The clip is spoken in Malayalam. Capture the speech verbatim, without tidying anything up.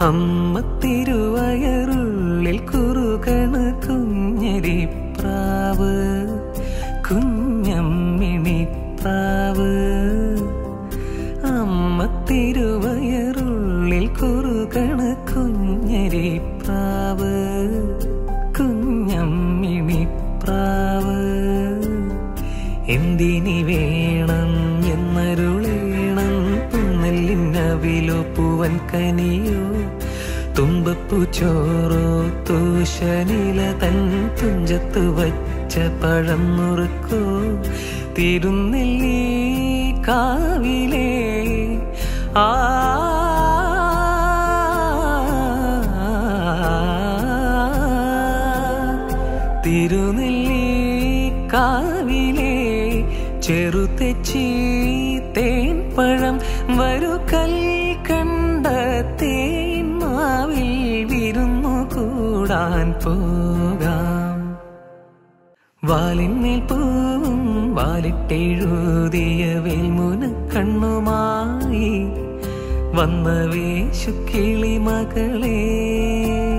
അമ്മ തിരുവയറുള്ളിൽ കുറുകണ കുഞ്ഞരിപ്രാവ്, കുഞ്ഞമ്മിണിപ്രാവ്. അമ്മ തിരുവയറുള്ളിൽ കുറുകണ കുഞ്ഞരിപ്രാവ്, കുഞ്ഞമ്മിണിപ്രാവ്. എന്തിനി വേണം എന്നരുളേണം, പുന്നല്ലിന്നവിലോ പൂവൻ കനിയോ, തുമ്പപ്പൂ ചോറോ തൂശനില തൻ തുഞ്ചത്ത് വച്ച പഴം നുറുക്കോ, തിരുനെല്ലി കാവിലേ ആ തിരുനെല്ലി കാവിലേ ചെറുതെച്ചി തേൻ പഴം വരു കൽ കണ്ട തേൻ മാവിൽ വിരുന്നു കൂടാൻ പോകാം. വാലിന്മേൽ പൂവും വാലിട്ടെഴുതിയ വേൽമുന കണ്ണുമായി വന്ന വേശുക്കിളി മകളേ.